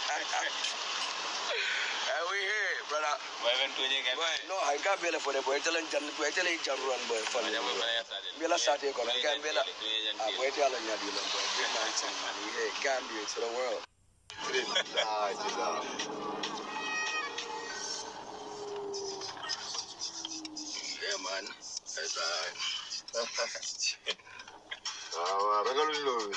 We here, brother. No, I can't be for the boy. Tell him, boy, tell him, John run, boy. For me, Bella Saturday, come and can't be like. I wait till I'm not dealing, boy. Good man, man. We can't be to the world. Yeah, man. That's alright. Ragalun.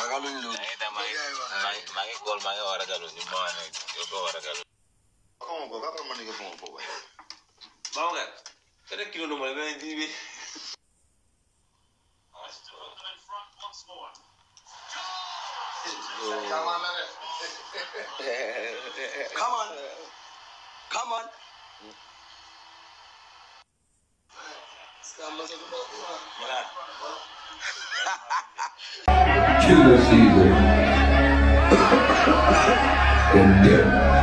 Come on. Killer season. And